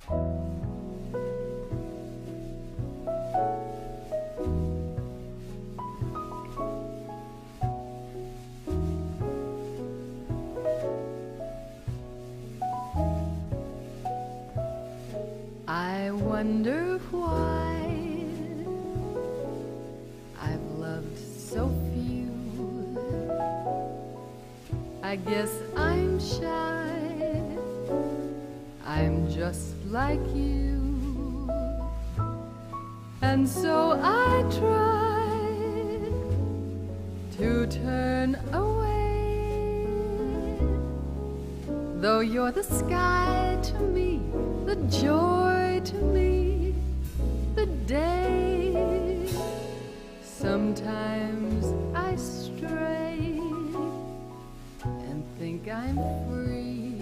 I wonder why I've loved so few. I guess I'm shy, I'm just like you. And so I try to turn away, though you're the sky to me, the joy to me, the day. Sometimes I stray and think I'm free.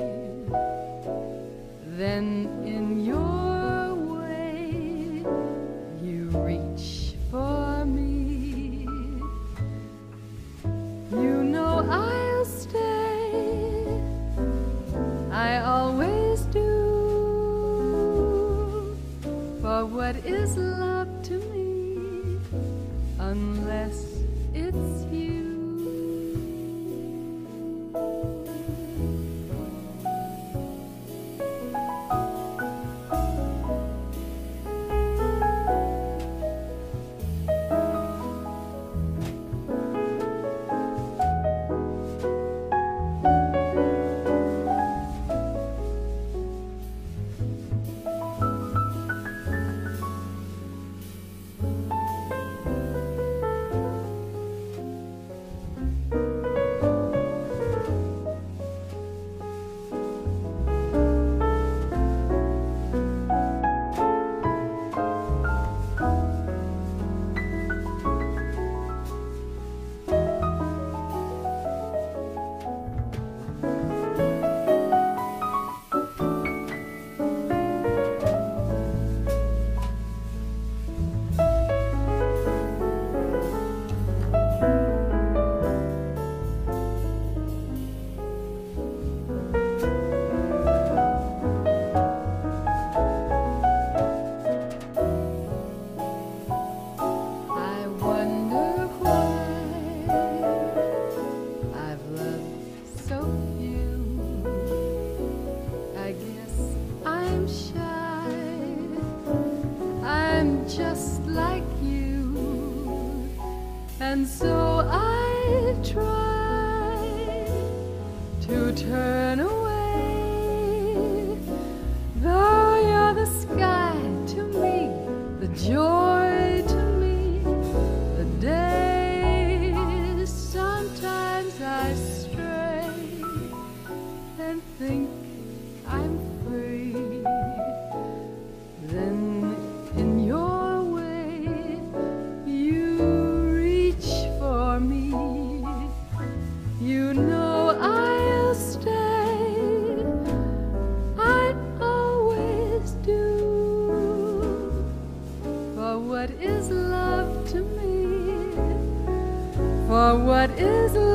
Then in your way you reach for me. You know I'll stay, I always do. For what is love to me unless it's you? Just like you, and so I try to turn away, though you're the sky to me, the joy to me, the day. Sometimes I stray and think I'm free. Then in your way you reach for me. You know I'll stay, I'd always do. For what is love to me? For what is love?